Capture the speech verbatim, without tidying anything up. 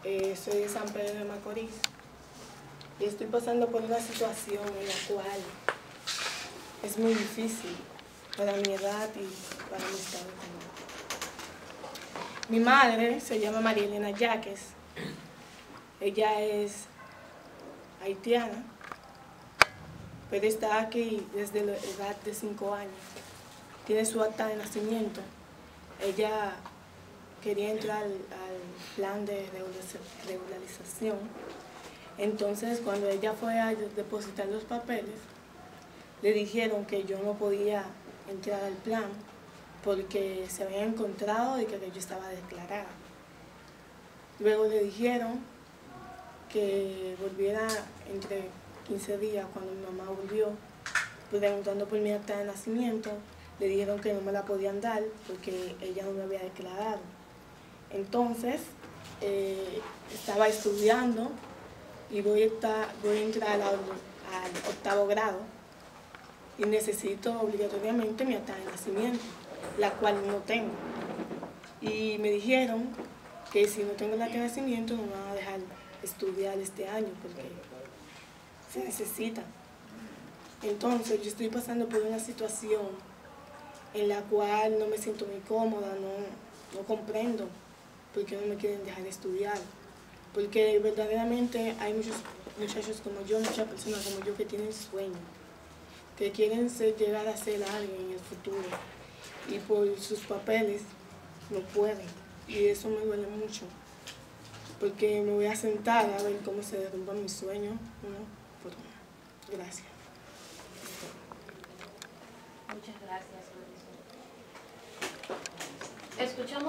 Eh, soy de San Pedro de Macorís y estoy pasando por una situación en la cual es muy difícil para mi edad y para mi estado también. Mi madre se llama María Elena Yaques. Ella es haitiana, pero está aquí desde la edad de cinco años. Tiene su acta de nacimiento. Ella quería entrar al, al plan de regularización. Entonces, cuando ella fue a depositar los papeles, le dijeron que yo no podía entrar al plan porque se había encontrado y que yo estaba declarada. Luego le dijeron que volviera entre quince días. Cuando mi mamá volvió, preguntando por mi acta de nacimiento, le dijeron que no me la podían dar porque ella no me había declarado. Entonces, eh, estaba estudiando y voy a, estar, voy a entrar al, al octavo grado y necesito obligatoriamente mi acta de nacimiento, la cual no tengo. Y me dijeron que si no tengo el acta de nacimiento no me van a dejar estudiar este año porque se necesita. Entonces yo estoy pasando por una situación en la cual no me siento muy cómoda, no, no comprendo por qué no me quieren dejar estudiar. Porque verdaderamente hay muchos muchachos como yo, muchas personas como yo que tienen sueños, que quieren ser, llegar a ser alguien en el futuro y por sus papeles no pueden. Y eso me duele mucho, porque me voy a sentar a ver cómo se derrumban mis sueños uno por uno. Gracias. Muchas gracias, Marisol. Escuchamos